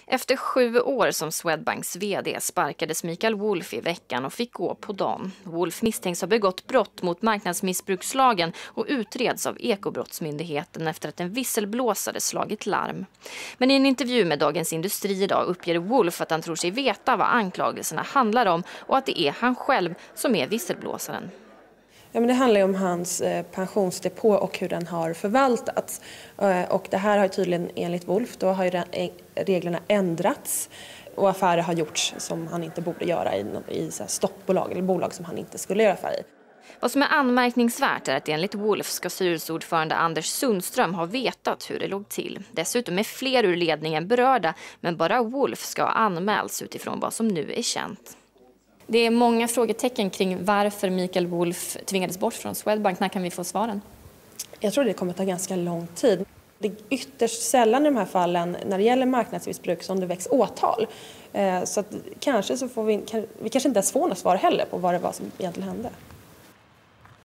Efter 7 år som Swedbanks vd sparkades Mikael Wulff i veckan och fick gå på dagen. Wulff misstänks ha begått brott mot marknadsmissbrukslagen och utreds av Ekobrottsmyndigheten efter att en visselblåsare slagit larm. Men i en intervju med Dagens Industri idag uppger Wulff att han tror sig veta vad anklagelserna handlar om och att det är han själv som är visselblåsaren. Ja, men det handlar ju om hans pensionsdepå och hur den har förvaltats. Och det här har tydligen enligt Wulff, då har ju reglerna ändrats och affärer har gjorts som han inte borde göra i så här stoppbolag eller bolag som han inte skulle göra affärer i. Vad som är anmärkningsvärt är att enligt Wulff ska styrelseordförande Anders Sundström ha vetat hur det låg till. Dessutom är fler ur ledningen berörda, men bara Wulff ska ha anmälts utifrån vad som nu är känt. Det är många frågetecken kring varför Mikael Wulff tvingades bort från Swedbank. När kan vi få svaren? Jag tror det kommer att ta ganska lång tid. Det är ytterst sällan i de här fallen när det gäller marknadsmissbruk som det väcks åtal. Så att kanske så får vi kanske inte ens få något svar heller på vad det var som egentligen hände.